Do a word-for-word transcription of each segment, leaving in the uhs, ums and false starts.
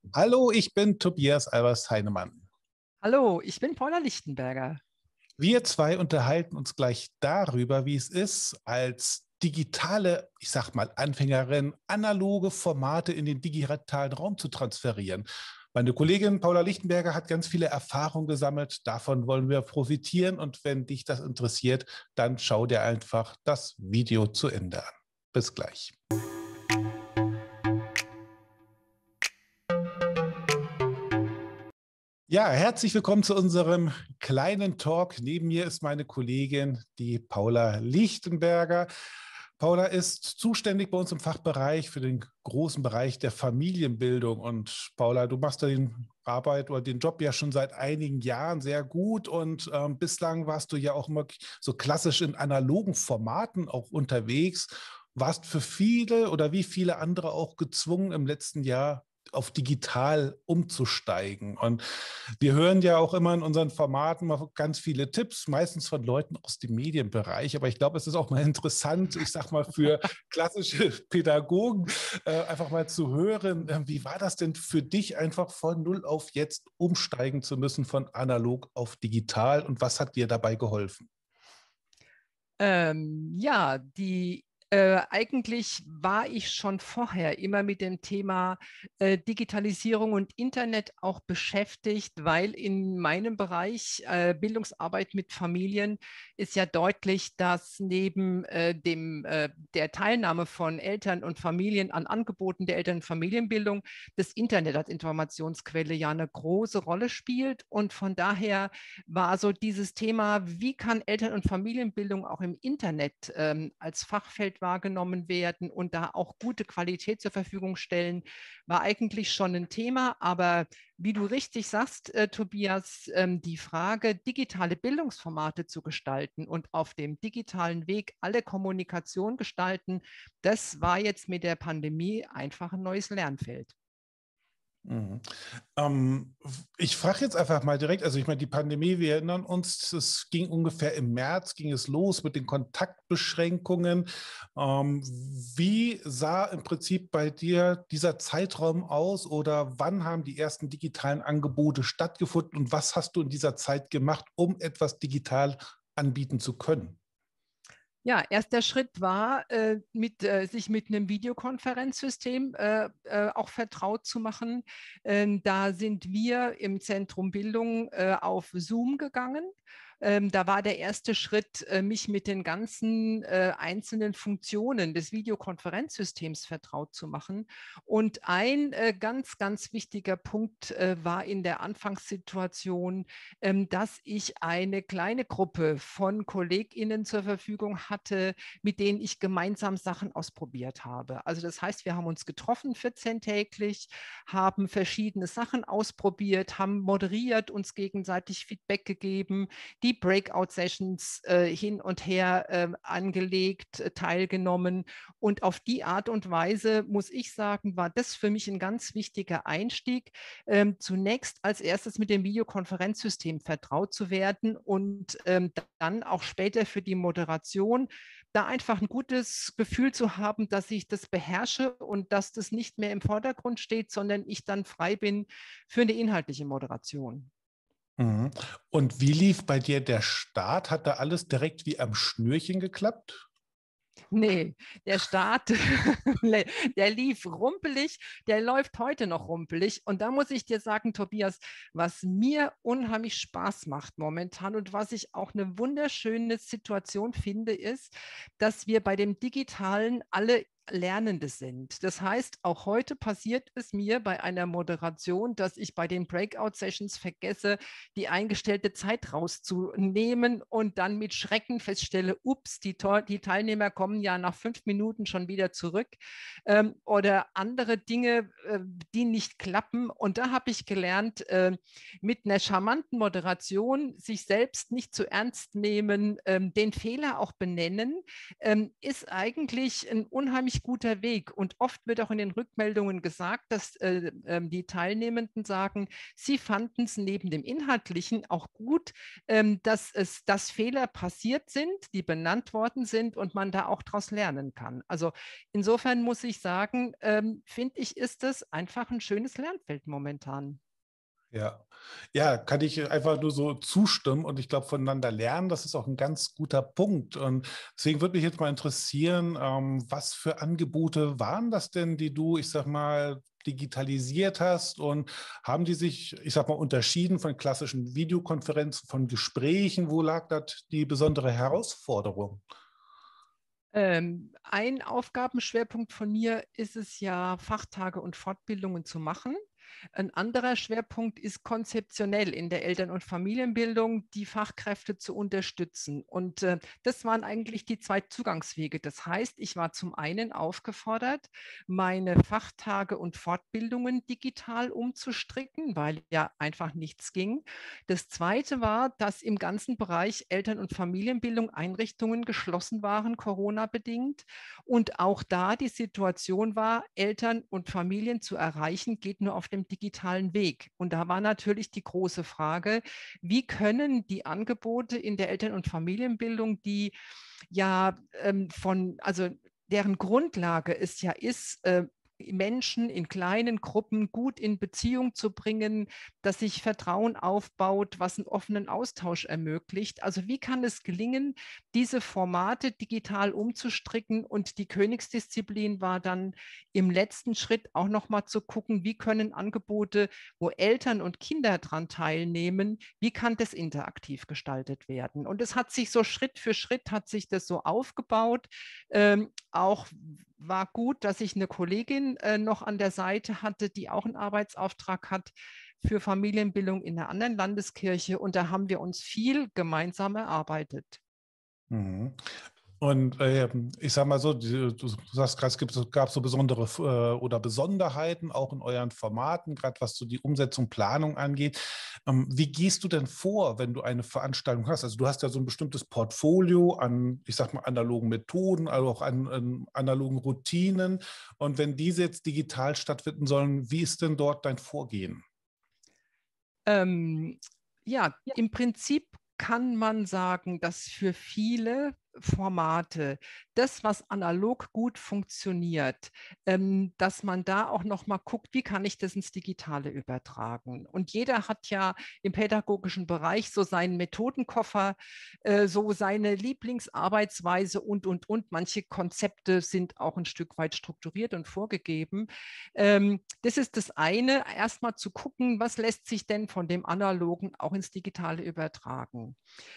Hallo, ich bin Tobias Albers-Heinemann. Hallo, ich bin Paula Lichtenberger. Wir zwei unterhalten uns gleich darüber, wie es ist, als digitale, ich sag mal, Anfängerin, analoge Formate in den digitalen Raum zu transferieren. Meine Kollegin Paula Lichtenberger hat ganz viele Erfahrungen gesammelt. Davon wollen wir profitieren. Und wenn dich das interessiert, dann schau dir einfach das Video zu Ende an. Bis gleich. Ja, herzlich willkommen zu unserem kleinen Talk. Neben mir ist meine Kollegin, die Paula Lichtenberger. Paula ist zuständig bei uns im Fachbereich für den großen Bereich der Familienbildung. Und Paula, du machst den Arbeit oder den Job ja schon seit einigen Jahren sehr gut. Und ähm, bislang warst du ja auch immer so klassisch in analogen Formaten auch unterwegs. Warst für viele oder wie viele andere auch gezwungen, im letzten Jahr auf digital umzusteigen. Und wir hören ja auch immer in unseren Formaten mal ganz viele Tipps, meistens von Leuten aus dem Medienbereich. Aber ich glaube, es ist auch mal interessant, ich sag mal, für klassische Pädagogen äh, einfach mal zu hören, äh, wie war das denn für dich, einfach von null auf jetzt umsteigen zu müssen, von analog auf digital? Und was hat dir dabei geholfen? Ähm, ja, die äh, eigentlich war ich schon vorher immer mit dem Thema äh, Digitalisierung und Internet auch beschäftigt, weil in meinem Bereich äh, Bildungsarbeit mit Familien ist ja deutlich, dass neben äh, dem, äh, der Teilnahme von Eltern und Familien an Angeboten der Eltern- und Familienbildung das Internet als Informationsquelle ja eine große Rolle spielt. Und von daher war so dieses Thema, wie kann Eltern- und Familienbildung auch im Internet ähm, als Fachfeld wahrgenommen werden und da auch gute Qualität zur Verfügung stellen, war eigentlich schon ein Thema. Aber wie du richtig sagst, äh, Tobias, ähm, die Frage, digitale Bildungsformate zu gestalten und auf dem digitalen Weg alle Kommunikation gestalten, das war jetzt mit der Pandemie einfach ein neues Lernfeld. Mhm. Ähm, ich frage jetzt einfach mal direkt, also ich meine, die Pandemie, wir erinnern uns, es ging ungefähr im März, ging es los mit den Kontaktbeschränkungen. Ähm, wie sah im Prinzip bei dir dieser Zeitraum aus oder wann haben die ersten digitalen Angebote stattgefunden und was hast du in dieser Zeit gemacht, um etwas digital anbieten zu können? Ja, erster Schritt war, äh, mit, äh, sich mit einem Videokonferenzsystem äh, äh, auch vertraut zu machen. Ähm, da sind wir im Zentrum Bildung äh, auf Zoom gegangen. Ähm, da war der erste Schritt, äh, mich mit den ganzen äh, einzelnen Funktionen des Videokonferenzsystems vertraut zu machen. Und ein äh, ganz, ganz wichtiger Punkt äh, war in der Anfangssituation, ähm, dass ich eine kleine Gruppe von KollegInnen zur Verfügung hatte, mit denen ich gemeinsam Sachen ausprobiert habe. Also das heißt, wir haben uns getroffen vierzehn-täglich, haben verschiedene Sachen ausprobiert, haben moderiert, uns gegenseitig Feedback gegeben, die Breakout-Sessions äh, hin und her äh, angelegt, äh, teilgenommen. Und auf die Art und Weise, muss ich sagen, war das für mich ein ganz wichtiger Einstieg, ähm, zunächst als erstes mit dem Videokonferenzsystem vertraut zu werden und ähm, dann auch später für die Moderation da einfach ein gutes Gefühl zu haben, dass ich das beherrsche und dass das nicht mehr im Vordergrund steht, sondern ich dann frei bin für eine inhaltliche Moderation. Mhm. Und wie lief bei dir der Start? Hat da alles direkt wie am Schnürchen geklappt? Nee, der Start, der lief rumpelig, der läuft heute noch rumpelig. Und da muss ich dir sagen, Tobias, was mir unheimlich Spaß macht momentan und was ich auch eine wunderschöne Situation finde, ist, dass wir bei dem Digitalen alle Lernende sind. Das heißt, auch heute passiert es mir bei einer Moderation, dass ich bei den Breakout-Sessions vergesse, die eingestellte Zeit rauszunehmen und dann mit Schrecken feststelle, ups, die, die Teilnehmer kommen ja nach fünf Minuten schon wieder zurück ähm, oder andere Dinge, äh, die nicht klappen. Und da habe ich gelernt, äh, mit einer charmanten Moderation sich selbst nicht zu ernst nehmen, ähm, den Fehler auch benennen, ähm, ist eigentlich ein unheimlich richtig guter Weg. Und oft wird auch in den Rückmeldungen gesagt, dass äh, äh, die Teilnehmenden sagen, sie fanden es neben dem Inhaltlichen auch gut, ähm, dass es, dass Fehler passiert sind, die benannt worden sind und man da auch daraus lernen kann. Also insofern muss ich sagen, ähm, finde ich, ist das einfach ein schönes Lernfeld momentan. Ja. Ja, kann ich einfach nur so zustimmen und ich glaube, voneinander lernen, das ist auch ein ganz guter Punkt. Und deswegen würde mich jetzt mal interessieren, ähm, was für Angebote waren das denn, die du, ich sag mal, digitalisiert hast und haben die sich, ich sag mal, unterschieden von klassischen Videokonferenzen, von Gesprächen? Wo lag da die besondere Herausforderung? Ähm, ein Aufgabenschwerpunkt von mir ist es ja, Fachtage und Fortbildungen zu machen. Ein anderer Schwerpunkt ist konzeptionell in der Eltern- und Familienbildung, die Fachkräfte zu unterstützen. Und äh, das waren eigentlich die zwei Zugangswege. Das heißt, ich war zum einen aufgefordert, meine Fachtage und Fortbildungen digital umzustricken, weil ja einfach nichts ging. Das zweite war, dass im ganzen Bereich Eltern- und Familienbildung Einrichtungen geschlossen waren, Corona-bedingt. Und auch da die Situation war, Eltern und Familien zu erreichen, geht nur auf dem digitalen Weg. Und da war natürlich die große Frage, wie können die Angebote in der Eltern- und Familienbildung, die ja ähm, von, also deren Grundlage es ja ist, äh, Menschen in kleinen Gruppen gut in Beziehung zu bringen, dass sich Vertrauen aufbaut, was einen offenen Austausch ermöglicht. Also wie kann es gelingen, diese Formate digital umzustricken? Und die Königsdisziplin war dann im letzten Schritt auch nochmal zu gucken, wie können Angebote, wo Eltern und Kinder daran teilnehmen, wie kann das interaktiv gestaltet werden? Und es hat sich so Schritt für Schritt, hat sich das so aufgebaut. Ähm, auch war gut, dass ich eine Kollegin äh, noch an der Seite hatte, die auch einen Arbeitsauftrag hat für Familienbildung in einer anderen Landeskirche. Und da haben wir uns viel gemeinsam erarbeitet. Mhm. Und ähm, ich sage mal so, die, du sagst gerade, es gibt, gab so besondere äh, oder Besonderheiten auch in euren Formaten, gerade was so die Umsetzung, Planung angeht. Ähm, wie gehst du denn vor, wenn du eine Veranstaltung hast? Also du hast ja so ein bestimmtes Portfolio an, ich sag mal, analogen Methoden, also auch an, an analogen Routinen. Und wenn diese jetzt digital stattfinden sollen, wie ist denn dort dein Vorgehen? Ähm, ja, im Prinzip kann man sagen, dass für viele Formate das, was analog gut funktioniert, ähm, dass man da auch noch mal guckt, wie kann ich das ins Digitale übertragen. Und jeder hat ja im pädagogischen Bereich so seinen Methodenkoffer, äh, so seine Lieblingsarbeitsweise und, und, und. Manche Konzepte sind auch ein Stück weit strukturiert und vorgegeben. Ähm, das ist das eine, erstmal zu gucken, was lässt sich denn von dem Analogen auch ins Digitale übertragen.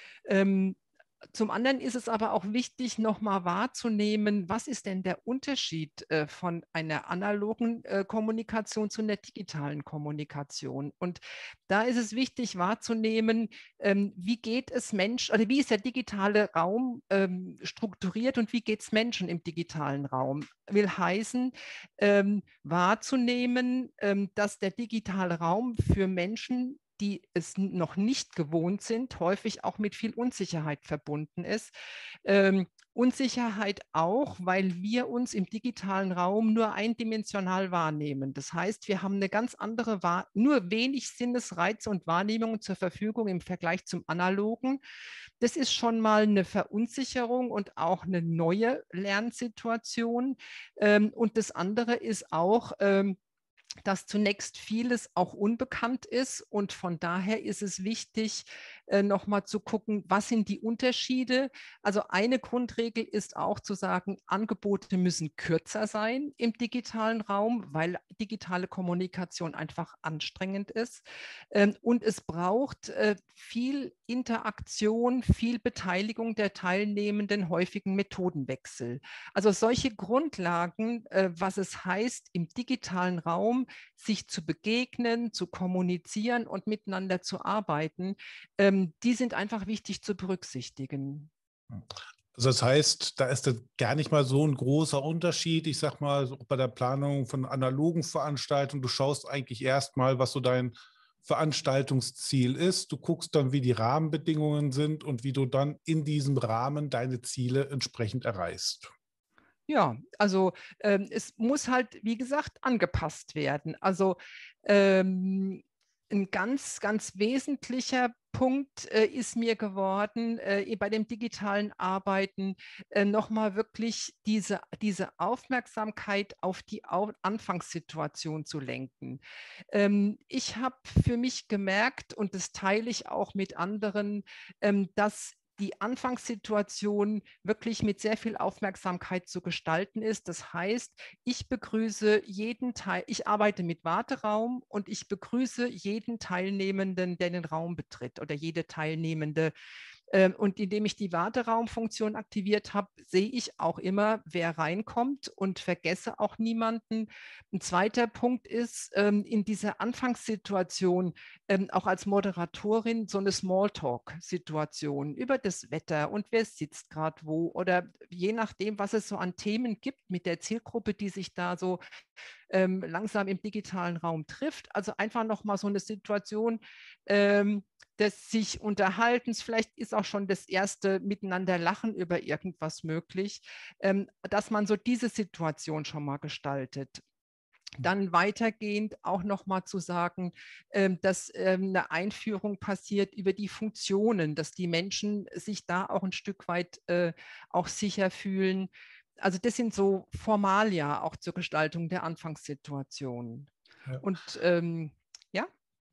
Ähm, Zum anderen ist es aber auch wichtig, nochmal wahrzunehmen, was ist denn der Unterschied äh, von einer analogen äh, Kommunikation zu einer digitalen Kommunikation? Und da ist es wichtig wahrzunehmen, ähm, wie geht es Menschen, oder wie ist der digitale Raum ähm, strukturiert und wie geht es Menschen im digitalen Raum? Will heißen, ähm, wahrzunehmen, ähm, dass der digitale Raum für Menschen, die es noch nicht gewohnt sind, häufig auch mit viel Unsicherheit verbunden ist. Ähm, Unsicherheit auch, weil wir uns im digitalen Raum nur eindimensional wahrnehmen. Das heißt, wir haben eine ganz andere, Wahr nur wenig Sinnesreize und Wahrnehmungen zur Verfügung im Vergleich zum Analogen. Das ist schon mal eine Verunsicherung und auch eine neue Lernsituation. Ähm, und das andere ist auch, ähm, dass zunächst vieles auch unbekannt ist und von daher ist es wichtig, äh, nochmal zu gucken, was sind die Unterschiede. Also eine Grundregel ist auch zu sagen, Angebote müssen kürzer sein im digitalen Raum, weil digitale Kommunikation einfach anstrengend ist. Ähm, und es braucht äh, viel Interaktion, viel Beteiligung der Teilnehmenden, häufigen Methodenwechsel. Also solche Grundlagen, äh, was es heißt, im digitalen Raum sich zu begegnen, zu kommunizieren und miteinander zu arbeiten, ähm, die sind einfach wichtig zu berücksichtigen. Also das heißt, da ist dann gar nicht mal so ein großer Unterschied. Ich sag mal, so bei der Planung von analogen Veranstaltungen, du schaust eigentlich erstmal, was so dein Veranstaltungsziel ist. Du guckst dann, wie die Rahmenbedingungen sind und wie du dann in diesem Rahmen deine Ziele entsprechend erreichst. Ja, also ähm, es muss halt, wie gesagt, angepasst werden. Also ähm, ein ganz, ganz wesentlicher Punkt äh, ist mir geworden, äh, bei dem digitalen Arbeiten äh, nochmal wirklich diese, diese Aufmerksamkeit auf die Au Anfangssituation zu lenken. Ähm, ich habe für mich gemerkt, und das teile ich auch mit anderen, ähm, dass die Anfangssituation wirklich mit sehr viel Aufmerksamkeit zu gestalten ist. Das heißt, ich begrüße jeden Teil, ich arbeite mit Warteraum und ich begrüße jeden Teilnehmenden, der den Raum betritt oder jede Teilnehmende. Und indem ich die Warteraumfunktion aktiviert habe, sehe ich auch immer, wer reinkommt und vergesse auch niemanden. Ein zweiter Punkt ist, in dieser Anfangssituation auch als Moderatorin so eine Smalltalk-Situation über das Wetter und wer sitzt gerade wo oder je nachdem, was es so an Themen gibt mit der Zielgruppe, die sich da so ähm, langsam im digitalen Raum trifft. Also einfach nochmal so eine Situation ähm, des sich Unterhaltens, vielleicht ist auch schon das erste Miteinander lachen über irgendwas möglich, ähm, dass man so diese Situation schon mal gestaltet. Dann weitergehend auch nochmal zu sagen, ähm, dass ähm, eine Einführung passiert über die Funktionen, dass die Menschen sich da auch ein Stück weit äh, auch sicher fühlen. Also das sind so Formalia auch zur Gestaltung der Anfangssituation. Ja. Und ähm, ja.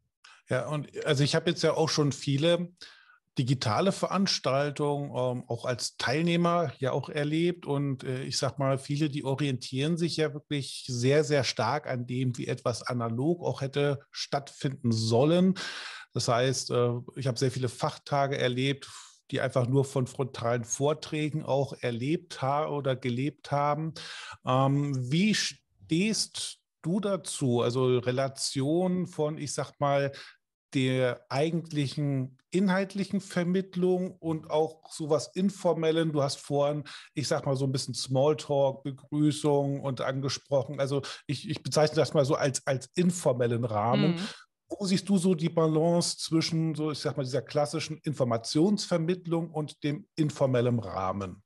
Ja, und also ich habe jetzt ja auch schon viele digitale Veranstaltungen ähm, auch als Teilnehmer ja auch erlebt. Und äh, ich sage mal, viele, die orientieren sich ja wirklich sehr, sehr stark an dem, wie etwas analog auch hätte stattfinden sollen. Das heißt, äh, ich habe sehr viele Fachtage erlebt, die einfach nur von frontalen Vorträgen auch erlebt haben oder gelebt haben. Ähm, wie stehst du dazu? Also Relation von, ich sag mal, der eigentlichen inhaltlichen Vermittlung und auch sowas Informellen. Du hast vorhin, ich sag mal, so ein bisschen Smalltalk, Begrüßung und angesprochen. Also ich, ich bezeichne das mal so als, als informellen Rahmen. Mhm. Wo siehst du so die Balance zwischen, so ich sag mal, dieser klassischen Informationsvermittlung und dem informellen Rahmen?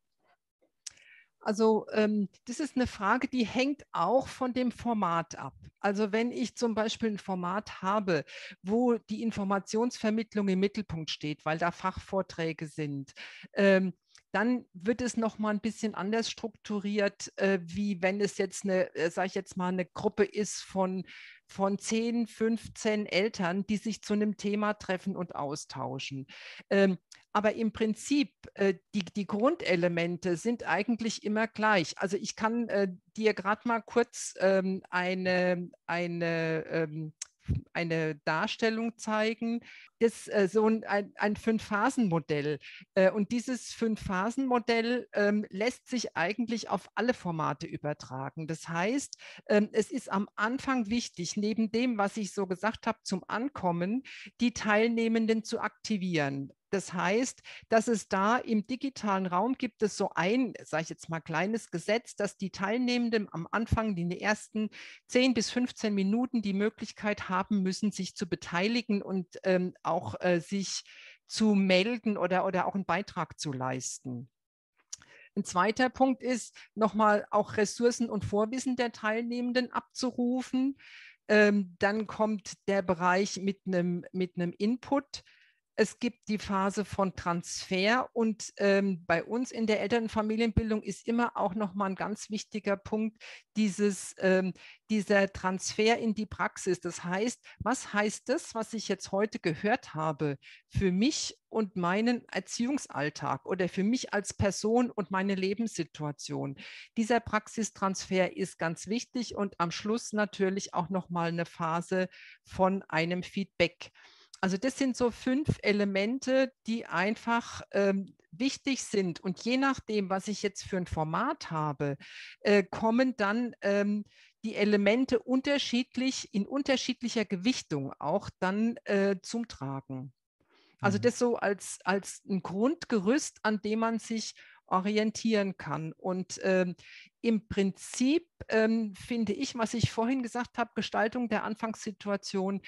Also ähm, das ist eine Frage, die hängt auch von dem Format ab. Also wenn ich zum Beispiel ein Format habe, wo die Informationsvermittlung im Mittelpunkt steht, weil da Fachvorträge sind, ähm, dann wird es noch mal ein bisschen anders strukturiert, äh, wie wenn es jetzt eine, äh, sage ich jetzt mal, eine Gruppe ist von, von zehn, fünfzehn Eltern, die sich zu einem Thema treffen und austauschen. Ähm, aber im Prinzip, äh, die, die Grundelemente sind eigentlich immer gleich. Also ich kann äh, dir gerade mal kurz ähm, eine, eine ähm, eine Darstellung zeigen, das äh, so ein, ein, ein Fünf-Phasen-Modell. Äh, und dieses Fünf-Phasen-Modell ähm, lässt sich eigentlich auf alle Formate übertragen. Das heißt, ähm, es ist am Anfang wichtig, neben dem, was ich so gesagt habe, zum Ankommen, die Teilnehmenden zu aktivieren. Das heißt, dass es da im digitalen Raum gibt es so ein, sage ich jetzt mal, kleines Gesetz, dass die Teilnehmenden am Anfang in den ersten zehn bis fünfzehn Minuten die Möglichkeit haben müssen, sich zu beteiligen und ähm, auch äh, sich zu melden oder, oder auch einen Beitrag zu leisten. Ein zweiter Punkt ist, nochmal auch Ressourcen und Vorwissen der Teilnehmenden abzurufen. Ähm, dann kommt der Bereich mit einem, mit einem Input. Es gibt die Phase von Transfer und ähm, bei uns in der Elternfamilienbildung ist immer auch nochmal ein ganz wichtiger Punkt dieses, ähm, dieser Transfer in die Praxis. Das heißt, was heißt das, was ich jetzt heute gehört habe, für mich und meinen Erziehungsalltag oder für mich als Person und meine Lebenssituation? Dieser Praxistransfer ist ganz wichtig und am Schluss natürlich auch nochmal eine Phase von einem Feedback. Also das sind so fünf Elemente, die einfach ähm, wichtig sind. Und je nachdem, was ich jetzt für ein Format habe, äh, kommen dann ähm, die Elemente unterschiedlich, in unterschiedlicher Gewichtung auch dann äh, zum Tragen. Also Mhm. das so als, als ein Grundgerüst, an dem man sich orientieren kann. Und ähm, im Prinzip ähm, finde ich, was ich vorhin gesagt habe, Gestaltung der Anfangssituation,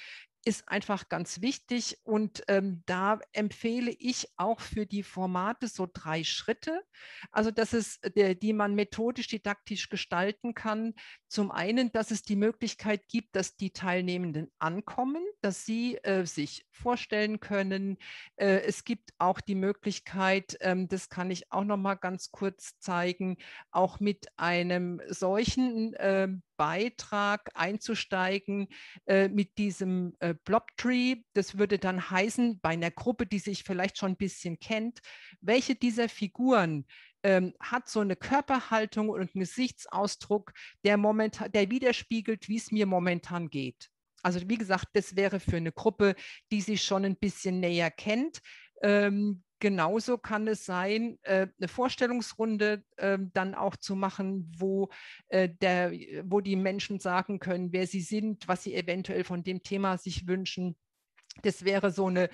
ist einfach ganz wichtig und ähm, da empfehle ich auch für die Formate so drei Schritte, also dass es, der, die man methodisch didaktisch gestalten kann. Zum einen, dass es die Möglichkeit gibt, dass die Teilnehmenden ankommen, dass sie äh, sich vorstellen können. Äh, es gibt auch die Möglichkeit, ähm, das kann ich auch noch mal ganz kurz zeigen, auch mit einem solchen äh, Beitrag einzusteigen äh, mit diesem äh, Blobtree. Das würde dann heißen, bei einer Gruppe, die sich vielleicht schon ein bisschen kennt, welche dieser Figuren ähm, hat so eine Körperhaltung und einen Gesichtsausdruck, der, momentan, der widerspiegelt, wie es mir momentan geht. Also wie gesagt, das wäre für eine Gruppe, die sich schon ein bisschen näher kennt. Ähm, genauso kann es sein, äh, eine Vorstellungsrunde äh, dann auch zu machen, wo, äh, der, wo die Menschen sagen können, wer sie sind, was sie eventuell von dem Thema sich wünschen. Das wäre so eine,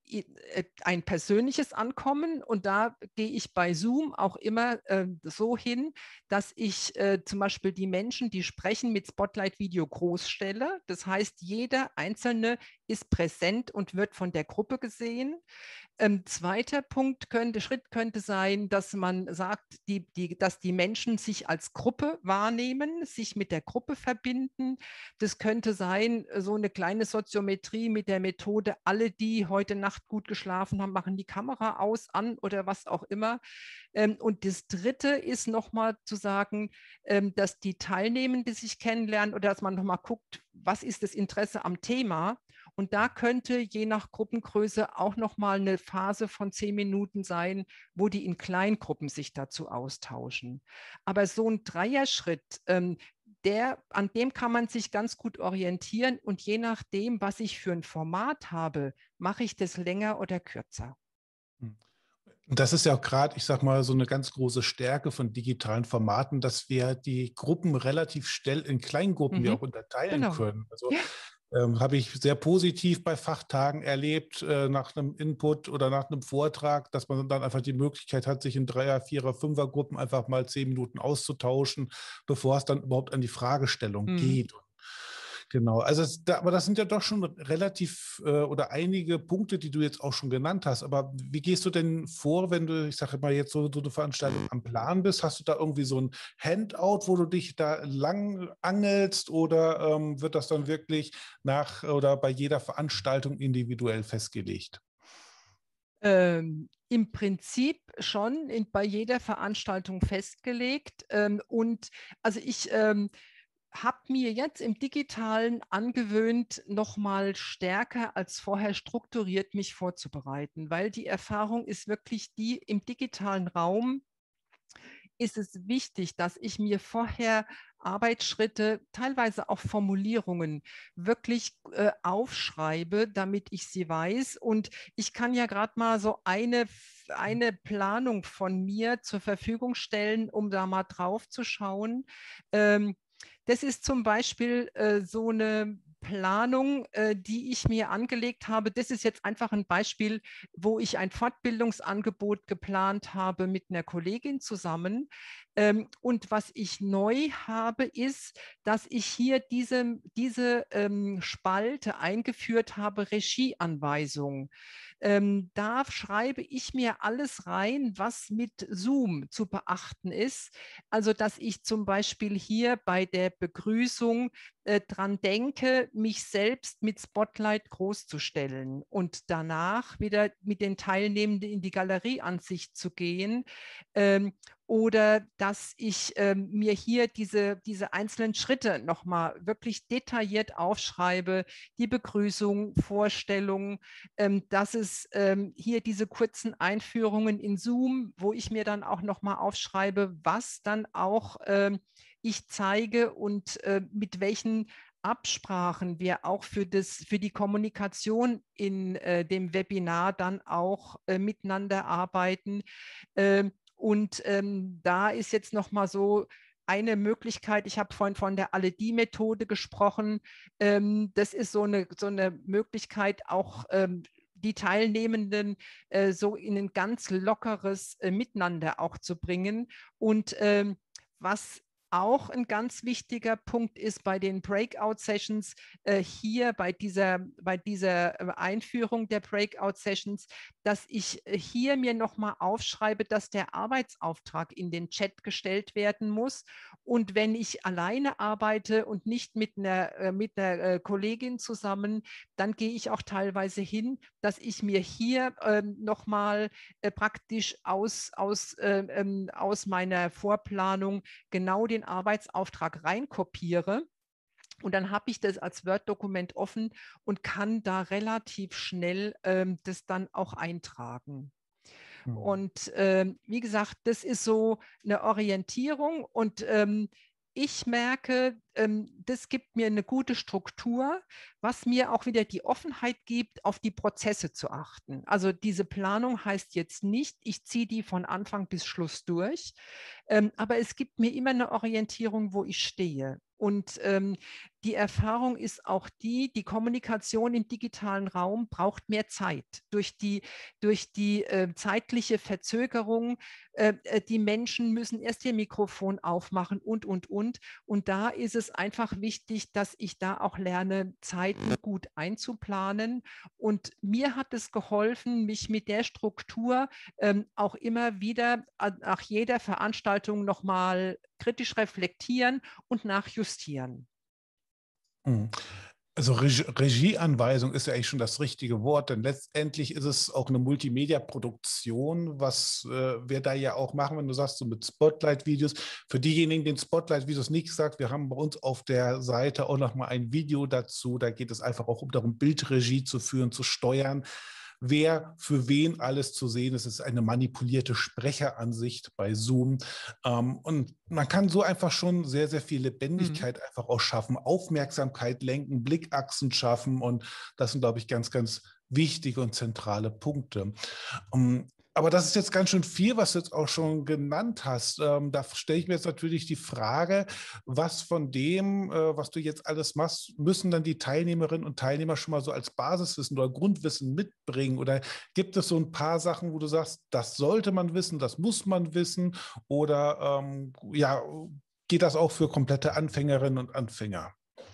ein persönliches Ankommen und da gehe ich bei Zoom auch immer äh, so hin, dass ich äh, zum Beispiel die Menschen, die sprechen, mit Spotlight-Video groß stelle. Das heißt, jeder Einzelne ist präsent und wird von der Gruppe gesehen. Ähm, zweiter Punkt könnte, Schritt könnte sein, dass man sagt, die, die, dass die Menschen sich als Gruppe wahrnehmen, sich mit der Gruppe verbinden. Das könnte sein, so eine kleine Soziometrie mit der Methode, alle, die heute Nacht gut geschlafen haben, machen die Kamera aus, an oder was auch immer. Ähm, und das Dritte ist nochmal zu sagen, ähm, dass die Teilnehmenden sich kennenlernen oder dass man nochmal guckt, was ist das Interesse am Thema. Und da könnte je nach Gruppengröße auch nochmal eine Phase von zehn Minuten sein, wo die in Kleingruppen sich dazu austauschen. Aber so ein Dreierschritt, ähm, der, an dem kann man sich ganz gut orientieren und je nachdem, was ich für ein Format habe, mache ich das länger oder kürzer. Und das ist ja auch gerade, ich sag mal, so eine ganz große Stärke von digitalen Formaten, dass wir die Gruppen relativ schnell in Kleingruppen ja Mhm, auch unterteilen genau. können. Also Ja. ähm, habe ich sehr positiv bei Fachtagen erlebt, äh, nach einem Input oder nach einem Vortrag, dass man dann einfach die Möglichkeit hat, sich in Dreier-, Vierer-, Fünfer-Gruppen einfach mal zehn Minuten auszutauschen, bevor es dann überhaupt an die Fragestellung Mhm. geht. Genau, also es, da, aber das sind ja doch schon relativ äh, oder einige Punkte, die du jetzt auch schon genannt hast. Aber wie gehst du denn vor, wenn du, ich sage mal, jetzt so, so eine Veranstaltung am Plan bist? Hast du da irgendwie so ein Handout, wo du dich da lang angelst oder ähm, wird das dann wirklich nach oder bei jeder Veranstaltung individuell festgelegt? Ähm, im Prinzip schon in, bei jeder Veranstaltung festgelegt. Ähm, und also ich ähm, habe mir jetzt im Digitalen angewöhnt, nochmal stärker als vorher strukturiert mich vorzubereiten, weil die Erfahrung ist wirklich die, im digitalen Raum ist es wichtig, dass ich mir vorher Arbeitsschritte, teilweise auch Formulierungen wirklich äh, aufschreibe, damit ich sie weiß. Und ich kann ja gerade mal so eine, eine Planung von mir zur Verfügung stellen, um da mal drauf zu schauen. Ähm, das ist zum Beispiel äh, so eine Planung, äh, die ich mir angelegt habe. Das ist jetzt einfach ein Beispiel, wo ich ein Fortbildungsangebot geplant habe mit einer Kollegin zusammen. Ähm, und was ich neu habe, ist, dass ich hier diese, diese ähm, Spalte eingeführt habe, Regieanweisung. Ähm, da schreibe ich mir alles rein, was mit Zoom zu beachten ist. Also, dass ich zum Beispiel hier bei der Begrüßung äh, dran denke, mich selbst mit Spotlight großzustellen und danach wieder mit den Teilnehmenden in die Galerieansicht zu gehen. Ähm, oder dass ich ähm, mir hier diese, diese einzelnen Schritte nochmal wirklich detailliert aufschreibe, die Begrüßung, Vorstellung, ähm, dass es ähm, hier diese kurzen Einführungen in Zoom, wo ich mir dann auch nochmal aufschreibe, was dann auch ähm, ich zeige und äh, mit welchen Absprachen wir auch für, das, für die Kommunikation in äh, dem Webinar dann auch äh, miteinander arbeiten. Ähm, und ähm, da ist jetzt nochmal so eine Möglichkeit, ich habe vorhin von der Alle-Die-Methode gesprochen, ähm, das ist so eine, so eine Möglichkeit, auch ähm, die Teilnehmenden äh, so in ein ganz lockeres äh, Miteinander auch zu bringen. Und ähm, was auch ein ganz wichtiger Punkt ist bei den Breakout-Sessions, äh, hier bei dieser, bei dieser Einführung der Breakout-Sessions, dass ich hier mir nochmal aufschreibe, dass der Arbeitsauftrag in den Chat gestellt werden muss. Und wenn ich alleine arbeite und nicht mit einer, äh, mit einer äh, Kollegin zusammen, dann gehe ich auch teilweise hin, dass ich mir hier äh, nochmal äh, praktisch aus, aus, äh, ähm, aus meiner Vorplanung genau den Arbeitsauftrag reinkopiere. Und dann habe ich das als Word-Dokument offen und kann da relativ schnell ähm, das dann auch eintragen. Hm. Und ähm, wie gesagt, das ist so eine Orientierung und ähm, ich merke, ähm, das gibt mir eine gute Struktur, was mir auch wieder die Offenheit gibt, auf die Prozesse zu achten. Also diese Planung heißt jetzt nicht, ich ziehe die von Anfang bis Schluss durch, ähm, aber es gibt mir immer eine Orientierung, wo ich stehe. Und ähm, die Erfahrung ist auch die, die Kommunikation im digitalen Raum braucht mehr Zeit. Durch die, durch die äh, zeitliche Verzögerung, äh, die Menschen müssen erst ihr Mikrofon aufmachen und, und, und. Und da ist es einfach wichtig, dass ich da auch lerne, Zeiten gut einzuplanen. Und mir hat es geholfen, mich mit der Struktur ähm, auch immer wieder nach jeder Veranstaltung nochmal kritisch reflektieren und nachjustieren. Hm. Also Regie, Regieanweisung ist ja eigentlich schon das richtige Wort, denn letztendlich ist es auch eine Multimedia-Produktion, was äh, wir da ja auch machen, wenn du sagst, so mit Spotlight-Videos. Für diejenigen, denen Spotlight-Videos nicht sagt, wir haben bei uns auf der Seite auch nochmal ein Video dazu. Da geht es einfach auch darum, Bildregie zu führen, zu steuern, wer für wen alles zu sehen ist. Es ist eine manipulierte Sprecheransicht bei Zoom. Ähm, und man kann so einfach schon sehr, sehr viel Mhm. Lebendigkeit einfach auch schaffen, Aufmerksamkeit lenken, Blickachsen schaffen. Und das sind, glaube ich, ganz, ganz wichtige und zentrale Punkte. Um, aber das ist jetzt ganz schön viel, was du jetzt auch schon genannt hast. Ähm, da stelle ich mir jetzt natürlich die Frage, was von dem, äh, was du jetzt alles machst, müssen dann die Teilnehmerinnen und Teilnehmer schon mal so als Basiswissen oder Grundwissen mitbringen? Oder gibt es so ein paar Sachen, wo du sagst, das sollte man wissen, das muss man wissen? Oder ähm, ja, geht das auch für komplette Anfängerinnen und Anfänger?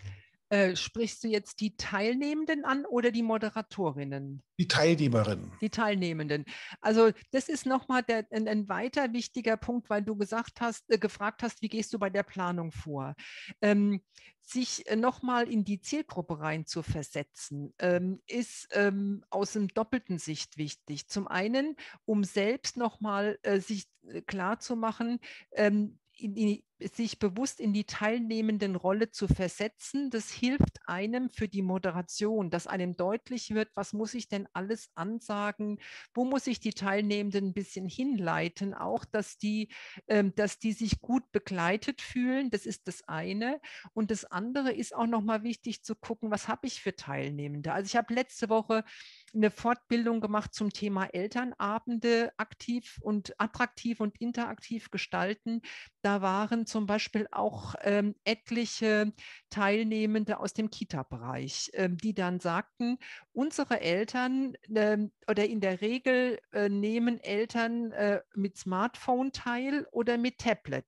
Äh, sprichst du jetzt die Teilnehmenden an oder die Moderatorinnen? Die Teilnehmerinnen. Die Teilnehmenden. Also das ist nochmal ein, ein weiter wichtiger Punkt, weil du gesagt hast, äh, gefragt hast, wie gehst du bei der Planung vor? Ähm, sich äh, nochmal in die Zielgruppe rein zu versetzen, ähm, ist ähm, aus dem doppelten Sicht wichtig. Zum einen, um selbst nochmal äh, sich äh, klar zu machen, ähm, in die, sich bewusst in die teilnehmenden Rolle zu versetzen. Das hilft einem für die Moderation, dass einem deutlich wird, was muss ich denn alles ansagen, wo muss ich die Teilnehmenden ein bisschen hinleiten, auch dass die, ähm, dass die sich gut begleitet fühlen. Das ist das eine. Und das andere ist auch nochmal wichtig zu gucken, was habe ich für Teilnehmende. Also ich habe letzte Woche eine Fortbildung gemacht zum Thema Elternabende aktiv und attraktiv und interaktiv gestalten. Da waren zum Beispiel auch ähm, etliche Teilnehmende aus dem Kita-Bereich, ähm, die dann sagten, unsere Eltern ähm, oder in der Regel äh, nehmen Eltern äh, mit Smartphone teil oder mit Tablet.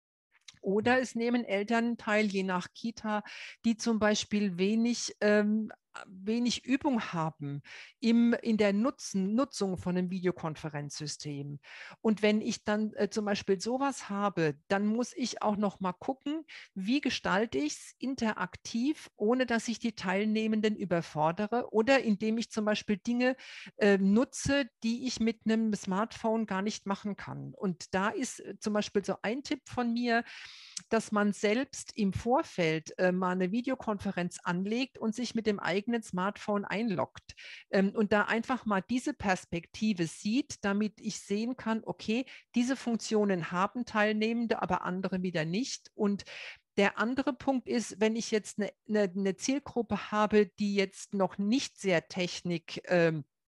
Oder es nehmen Eltern teil, je nach Kita, die zum Beispiel wenig, ähm, wenig Übung haben im, in der Nutzen, Nutzung von einem Videokonferenzsystem. Und wenn ich dann äh, zum Beispiel sowas habe, dann muss ich auch noch mal gucken, wie gestalte ich es interaktiv, ohne dass ich die Teilnehmenden überfordere oder indem ich zum Beispiel Dinge äh, nutze, die ich mit einem Smartphone gar nicht machen kann. Und da ist äh, zum Beispiel so ein Tipp von mir, dass man selbst im Vorfeld äh, mal eine Videokonferenz anlegt und sich mit dem eigenen Smartphone einloggt ähm, und da einfach mal diese Perspektive sieht, damit ich sehen kann, okay, diese Funktionen haben Teilnehmende, aber andere wieder nicht. Und der andere Punkt ist, wenn ich jetzt eine, eine, eine Zielgruppe habe, die jetzt noch nicht sehr Technik ähm,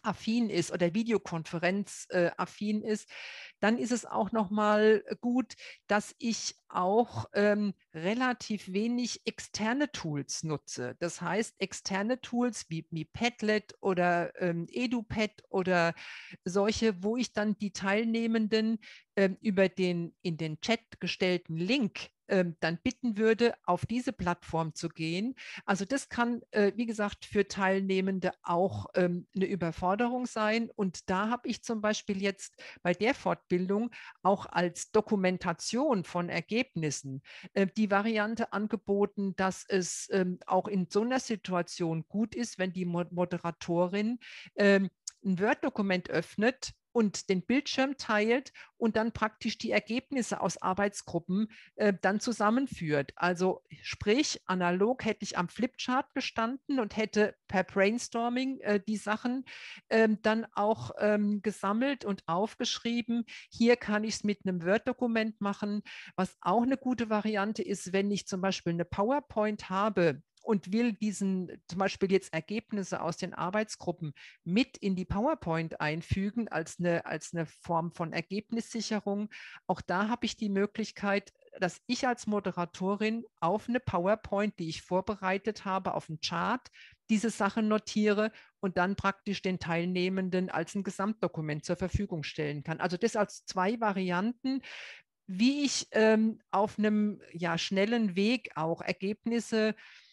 affin ist oder Videokonferenz äh, affin ist, dann ist es auch noch mal gut, dass ich auch ähm, relativ wenig externe Tools nutze. Das heißt, externe Tools wie, wie Padlet oder ähm, EduPad oder solche, wo ich dann die Teilnehmenden ähm, über den in den Chat gestellten Link ähm, dann bitten würde, auf diese Plattform zu gehen. Also das kann, äh, wie gesagt, für Teilnehmende auch ähm, eine Überforderung sein. Und da habe ich zum Beispiel jetzt bei der Fortbildung auch als Dokumentation von Ergebnissen äh, die Variante angeboten, dass es ähm, auch in so einer Situation gut ist, wenn die Moderatorin ähm, ein Word-Dokument öffnet und den Bildschirm teilt und dann praktisch die Ergebnisse aus Arbeitsgruppen äh, dann zusammenführt. Also sprich, analog hätte ich am Flipchart gestanden und hätte per Brainstorming äh, die Sachen ähm, dann auch ähm, gesammelt und aufgeschrieben. Hier kann ich es mit einem Word-Dokument machen, was auch eine gute Variante ist, wenn ich zum Beispiel eine PowerPoint habe und will diesen zum Beispiel jetzt Ergebnisse aus den Arbeitsgruppen mit in die PowerPoint einfügen als eine, als eine Form von Ergebnissicherung. Auch da habe ich die Möglichkeit, dass ich als Moderatorin auf eine PowerPoint, die ich vorbereitet habe, auf einen Chart, diese Sachen notiere und dann praktisch den Teilnehmenden als ein Gesamtdokument zur Verfügung stellen kann. Also das als zwei Varianten, wie ich ähm, auf einem ja, schnellen Weg auch Ergebnisse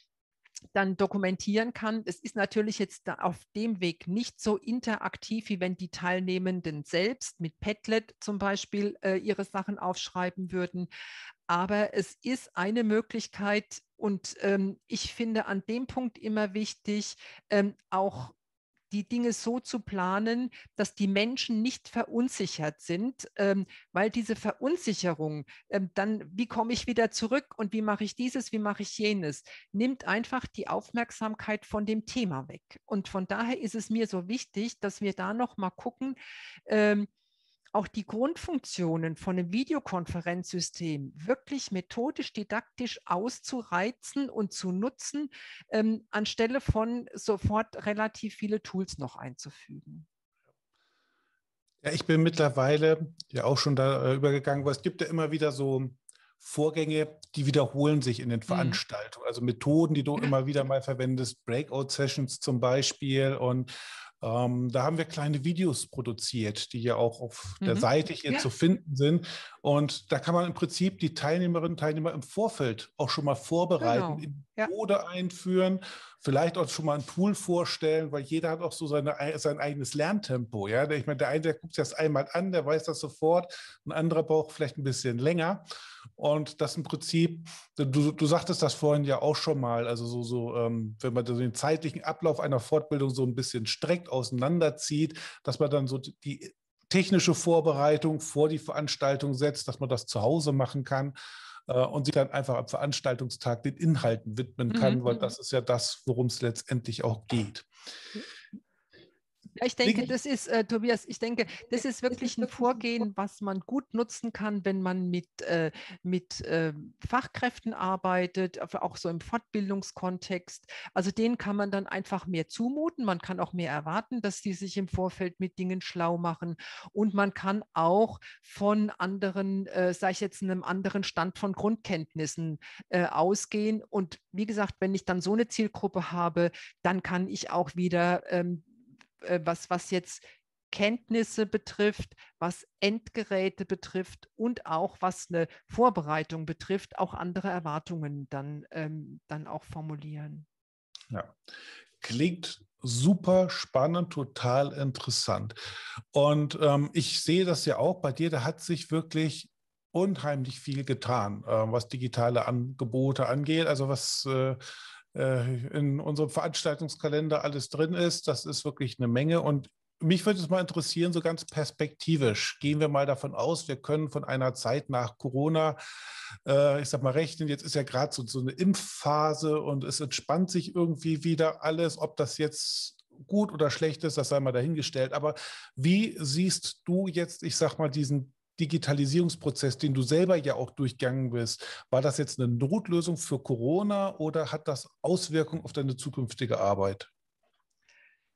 dann dokumentieren kann. Es ist natürlich jetzt auf dem Weg nicht so interaktiv, wie wenn die Teilnehmenden selbst mit Padlet zum Beispiel äh, ihre Sachen aufschreiben würden. Aber es ist eine Möglichkeit und ähm, ich finde an dem Punkt immer wichtig, ähm, auch die Dinge so zu planen, dass die Menschen nicht verunsichert sind, ähm, weil diese Verunsicherung, ähm, dann, wie komme ich wieder zurück und wie mache ich dieses, wie mache ich jenes, nimmt einfach die Aufmerksamkeit von dem Thema weg. Und von daher ist es mir so wichtig, dass wir da noch mal gucken, ähm, auch die Grundfunktionen von einem Videokonferenzsystem wirklich methodisch, didaktisch auszureizen und zu nutzen, ähm, anstelle von sofort relativ viele Tools noch einzufügen. Ja, ich bin mittlerweile ja auch schon da äh, übergegangen, weil es gibt ja immer wieder so Vorgänge, die wiederholen sich in den Mhm. Veranstaltungen. Also Methoden, die du Ja, immer wieder mal verwendest, Breakout-Sessions zum Beispiel. Und ähm, da haben wir kleine Videos produziert, die ja auch auf der mhm. Seite hier Ja, zu finden sind. Und da kann man im Prinzip die Teilnehmerinnen und Teilnehmer im Vorfeld auch schon mal vorbereiten, genau. in Ja, Methode einführen, vielleicht auch schon mal ein Tool vorstellen, weil jeder hat auch so seine, sein eigenes Lerntempo. Ja? Ich meine, der eine, der guckt sich das einmal an, der weiß das sofort, ein anderer braucht vielleicht ein bisschen länger. Und das im Prinzip, du, du sagtest das vorhin ja auch schon mal, also so, so ähm, wenn man den zeitlichen Ablauf einer Fortbildung so ein bisschen streckt auseinanderzieht, dass man dann so die technische Vorbereitung vor die Veranstaltung setzt, dass man das zu Hause machen kann äh, und sich dann einfach am Veranstaltungstag den Inhalten widmen mhm. kann, weil das ist ja das, worum es letztendlich auch geht. Ja, ich denke, das ist, äh, Tobias, ich denke, das ist wirklich ein Vorgehen, was man gut nutzen kann, wenn man mit, äh, mit äh, Fachkräften arbeitet, auch so im Fortbildungskontext. Also denen kann man dann einfach mehr zumuten. Man kann auch mehr erwarten, dass die sich im Vorfeld mit Dingen schlau machen. Und man kann auch von anderen, äh, sage ich jetzt, einem anderen Stand von Grundkenntnissen äh, ausgehen. Und wie gesagt, wenn ich dann so eine Zielgruppe habe, dann kann ich auch wieder ähm, was, was jetzt Kenntnisse betrifft, was Endgeräte betrifft und auch was eine Vorbereitung betrifft, auch andere Erwartungen dann, ähm, dann auch formulieren. Ja. Klingt super spannend, total interessant. Und ähm, ich sehe das ja auch bei dir, da hat sich wirklich unheimlich viel getan, äh, was digitale Angebote angeht. Also was äh, äh, in unserem Veranstaltungskalender alles drin ist, das ist wirklich eine Menge. Und mich würde es mal interessieren, so ganz perspektivisch. Gehen wir mal davon aus, wir können von einer Zeit nach Corona, äh, ich sag mal, rechnen. Jetzt ist ja gerade so, so eine Impfphase und es entspannt sich irgendwie wieder alles. Ob das jetzt gut oder schlecht ist, das sei mal dahingestellt. Aber wie siehst du jetzt, ich sag mal, diesen Digitalisierungsprozess, den du selber ja auch durchgegangen bist? War das jetzt eine Notlösung für Corona oder hat das Auswirkungen auf deine zukünftige Arbeit?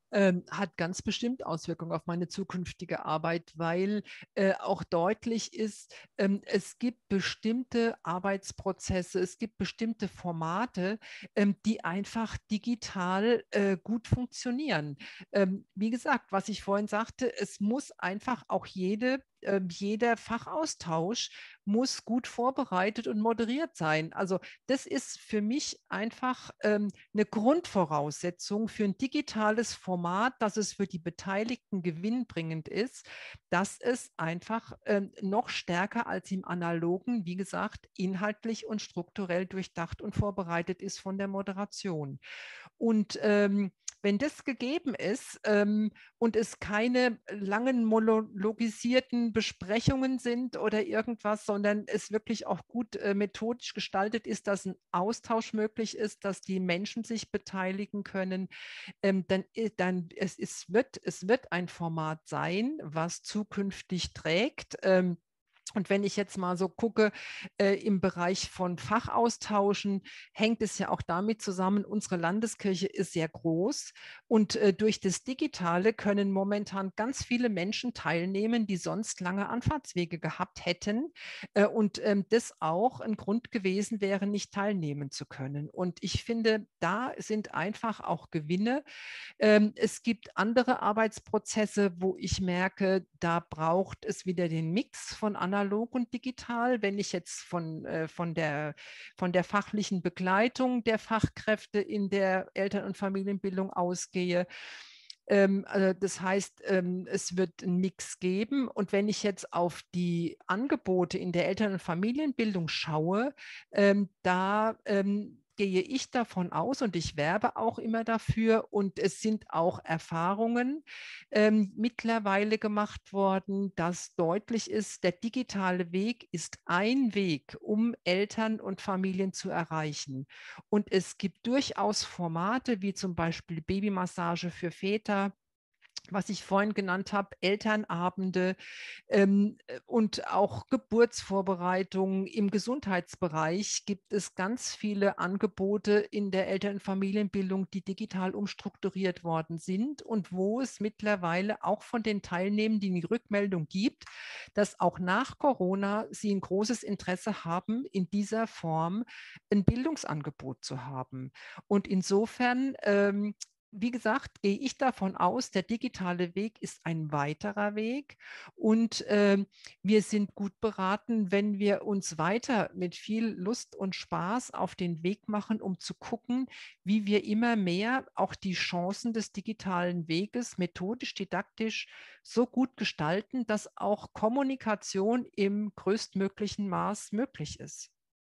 Ähm, hat ganz bestimmt Auswirkungen auf meine zukünftige Arbeit, weil äh, auch deutlich ist, ähm, es gibt bestimmte Arbeitsprozesse, es gibt bestimmte Formate, ähm, die einfach digital äh, gut funktionieren. Ähm, wie gesagt, was ich vorhin sagte, es muss einfach auch jede äh, jeder Fachaustausch muss gut vorbereitet und moderiert sein. Also das ist für mich einfach ähm, eine Grundvoraussetzung für ein digitales Format, dass es für die Beteiligten gewinnbringend ist, dass es einfach ähm, noch stärker als im Analogen, wie gesagt, inhaltlich und strukturell durchdacht und vorbereitet ist von der Moderation. Und ähm, wenn das gegeben ist ähm, und es keine langen monologisierten Besprechungen sind oder irgendwas, sondern es wirklich auch gut äh, methodisch gestaltet ist, dass ein Austausch möglich ist, dass die Menschen sich beteiligen können, ähm, dann, dann es, es, wird, es wird ein Format sein, was zukünftig trägt. Ähm, und wenn ich jetzt mal so gucke, äh, im Bereich von Fachaustauschen, hängt es ja auch damit zusammen, unsere Landeskirche ist sehr groß und äh, durch das Digitale können momentan ganz viele Menschen teilnehmen, die sonst lange Anfahrtswege gehabt hätten äh, und ähm, das auch ein Grund gewesen wäre, nicht teilnehmen zu können. Und ich finde, da sind einfach auch Gewinne. Ähm, es gibt andere Arbeitsprozesse, wo ich merke, da braucht es wieder den Mix von analog und digital. Wenn ich jetzt von, äh, von, der, von der fachlichen Begleitung der Fachkräfte in der Eltern- und Familienbildung ausgehe, ähm, also das heißt, ähm, es wird einen Mix geben. Und wenn ich jetzt auf die Angebote in der Eltern- und Familienbildung schaue, ähm, da ähm, gehe ich davon aus und ich werbe auch immer dafür und es sind auch Erfahrungen ähm, mittlerweile gemacht worden, dass deutlich ist, der digitale Weg ist ein Weg, um Eltern und Familien zu erreichen. Und es gibt durchaus Formate wie zum Beispiel Babymassage für Väter, was ich vorhin genannt habe, Elternabende ähm, und auch Geburtsvorbereitungen. Im Gesundheitsbereich gibt es ganz viele Angebote in der Eltern- und Familienbildung, die digital umstrukturiert worden sind und wo es mittlerweile auch von den Teilnehmenden die Rückmeldung gibt, dass auch nach Corona sie ein großes Interesse haben, in dieser Form ein Bildungsangebot zu haben. Und insofern ähm, wie gesagt, gehe ich davon aus, der digitale Weg ist ein weiterer Weg und äh, wir sind gut beraten, wenn wir uns weiter mit viel Lust und Spaß auf den Weg machen, um zu gucken, wie wir immer mehr auch die Chancen des digitalen Weges methodisch, didaktisch so gut gestalten, dass auch Kommunikation im größtmöglichen Maß möglich ist.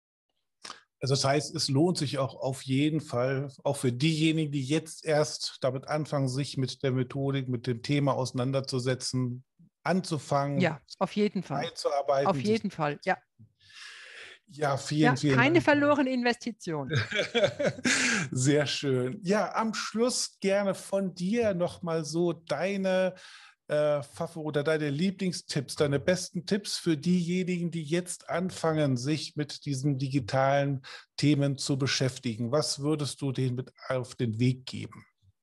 Also das heißt, es lohnt sich auch auf jeden Fall, auch für diejenigen, die jetzt erst damit anfangen, sich mit der Methodik, mit dem Thema auseinanderzusetzen, anzufangen, Ja, auf jeden Fall. Auf einzuarbeiten. Sich jeden Fall, ja. ja, vielen, Ja, vielen keine Dank. verlorene Investition. Sehr schön. Ja, am Schluss gerne von dir nochmal so deine äh, Favor oder deine Lieblingstipps, deine besten Tipps für diejenigen, die jetzt anfangen, sich mit diesen digitalen Themen zu beschäftigen. Was würdest du denen mit auf den Weg geben?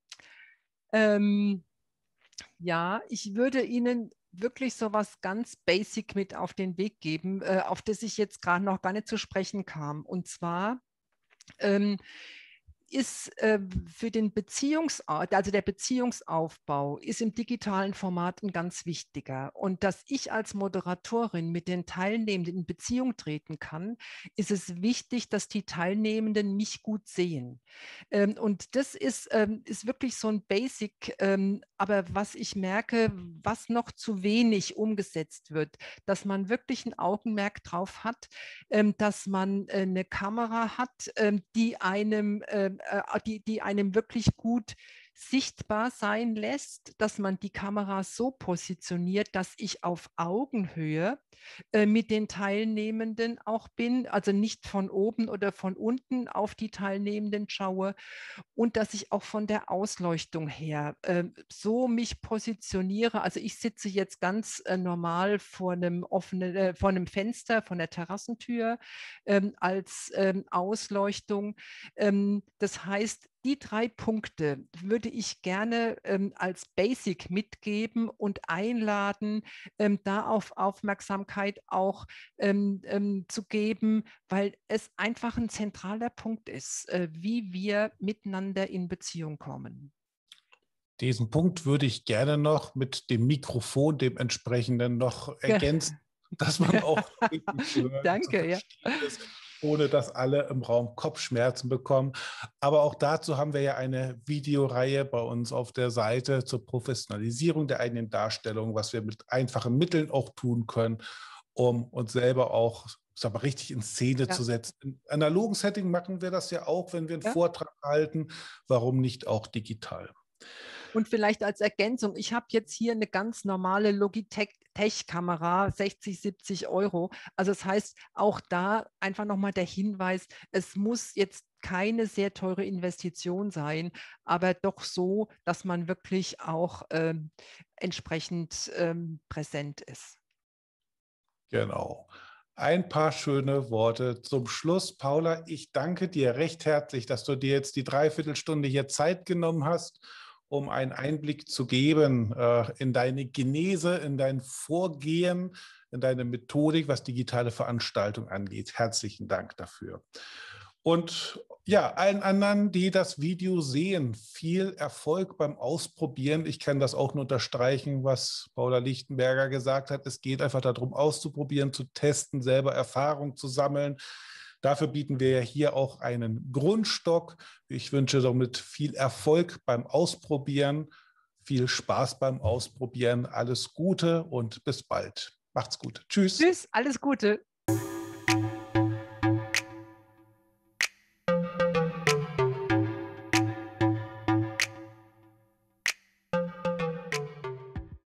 Ähm, ja, ich würde Ihnen wirklich so was ganz Basic mit auf den Weg geben, äh, auf das ich jetzt gerade noch gar nicht zu sprechen kam. Und zwar ähm, ist äh, für den Beziehungs also der Beziehungsaufbau ist im digitalen Format ein ganz wichtiger. Und dass ich als Moderatorin mit den Teilnehmenden in Beziehung treten kann, ist es wichtig, dass die Teilnehmenden mich gut sehen. Ähm, und das ist, ähm, ist wirklich so ein Basic, ähm, aber was ich merke, was noch zu wenig umgesetzt wird, dass man wirklich ein Augenmerk drauf hat, ähm, dass man äh, eine Kamera hat, ähm, die einem, äh, äh, die, die einem wirklich gut sichtbar sein lässt, dass man die Kamera so positioniert, dass ich auf Augenhöhe äh, mit den Teilnehmenden auch bin, also nicht von oben oder von unten auf die Teilnehmenden schaue und dass ich auch von der Ausleuchtung her äh, so mich positioniere. Also ich sitze jetzt ganz äh, normal vor einem offenen, äh, vor einem Fenster, von der Terrassentür ähm, als ähm, Ausleuchtung. Ähm, das heißt, die drei Punkte würde ich gerne ähm, als Basic mitgeben und einladen, ähm, da auf Aufmerksamkeit auch ähm, ähm, zu geben, weil es einfach ein zentraler Punkt ist, äh, wie wir miteinander in Beziehung kommen. Diesen Punkt würde ich gerne noch mit dem Mikrofon, dem entsprechenden, noch ergänzen, dass man auch zu hören und zu Danke, ja. verstehen ist, ohne dass alle im Raum Kopfschmerzen bekommen. Aber auch dazu haben wir ja eine Videoreihe bei uns auf der Seite zur Professionalisierung der eigenen Darstellung, was wir mit einfachen Mitteln auch tun können, um uns selber auch, sag mal, richtig in Szene Ja. zu setzen. Im analogen Setting machen wir das ja auch, wenn wir einen Ja. Vortrag halten. Warum nicht auch digital? Und vielleicht als Ergänzung, ich habe jetzt hier eine ganz normale Logitech-Kamera, sechzig, siebzig Euro. Also das heißt, auch da einfach nochmal der Hinweis, es muss jetzt keine sehr teure Investition sein, aber doch so, dass man wirklich auch ähm, entsprechend ähm, präsent ist. Genau. Ein paar schöne Worte zum Schluss. Paula, ich danke dir recht herzlich, dass du dir jetzt die Dreiviertelstunde hier Zeit genommen hast, um einen Einblick zu geben äh, in deine Genese, in dein Vorgehen, in deine Methodik, was digitale Veranstaltungen angeht. Herzlichen Dank dafür. Und ja, allen anderen, die das Video sehen, viel Erfolg beim Ausprobieren. Ich kann das auch nur unterstreichen, was Paula Lichtenberger gesagt hat. Es geht einfach darum, auszuprobieren, zu testen, selber Erfahrung zu sammeln. Dafür bieten wir ja hier auch einen Grundstock. Ich wünsche somit viel Erfolg beim Ausprobieren, viel Spaß beim Ausprobieren. Alles Gute und bis bald. Macht's gut. Tschüss. Tschüss, alles Gute.